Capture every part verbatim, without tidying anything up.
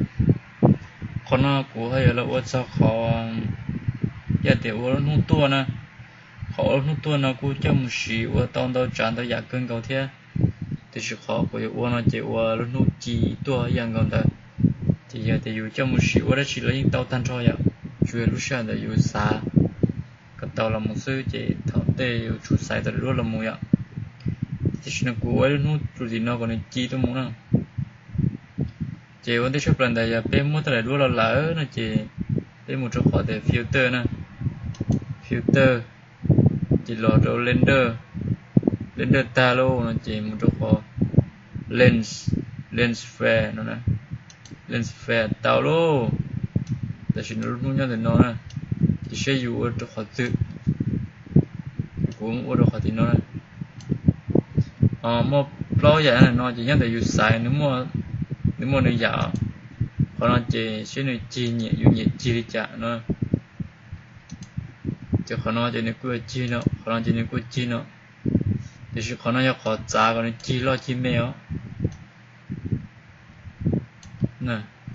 con nó của hay là uất sao khó giờ tiểu uất nút tua nè khó nút tua nó cũng cho một xí uất tao tao chán tao giặc cơn cầu thế thì sự khó của uất nó chỉ uất nút chỉ tua yang còn ta thì giờ thì dù cho một xí uất đó chỉ là những tao tan thôi ạ chuyện lúc sáng là dù xa cái tàu là một số chỉ thảo tê chút sai từ lúc là một ạ thì nó của nút chút gì nó còn chỉ tôi muốn nào chỉ vấn đề chụp lần này là bên một cái đua là lỡ nó chỉ bên một chỗ khó để filter nè filter chỉ lọt vào render render talo nó chỉ một chỗ khó lens lens flare nó nè lens flare talo để chỉ nó luôn nhau thì nó nè chỉ sẽ dùng ở chỗ khó tự cũng ở chỗ khó thì nó nè ờ một lo vậy này nó chỉ nhớ để dùng xài nếu mà nếu mà nó giả còn nó chỉ sẽ nó chi nhẹ dùng nhẹ chi đi chả nó chứ còn nó chỉ nó cứ chi nó còn nó chỉ nó cứ chi nó thì sự còn nó要khó trả còn nó chi lo chi mèo nè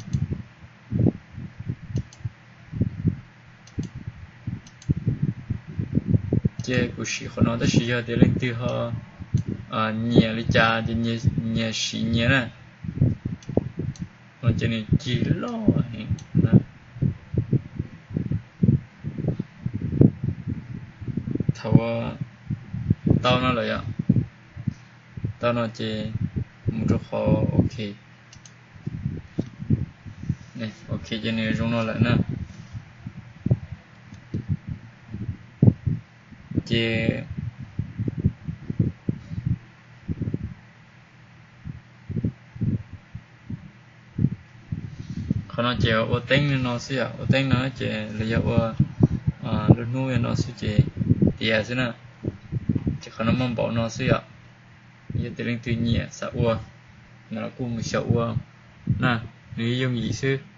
chế của sĩ còn nó tới sĩ giờ để lên từ họ à nhẹ đi chả thì nhẹ nhẹ sĩ nhẹ nè nó chỉ nên chỉ lo nè thầu tao nó lại ạ tao nó chỉ một chỗ khó ok này ok cho nên dùng nó lại nè chỉ còn nó chỉ ở tên nó sẽ ở tên nó chỉ là do à lúc nuôi nó sẽ chỉ tiền thế nào chỉ còn nó mong bảo nó sẽ ạ giờ từ lên từ nhẹ sợ ua nó cũng một sợ ua nè nếu dùng gì chứ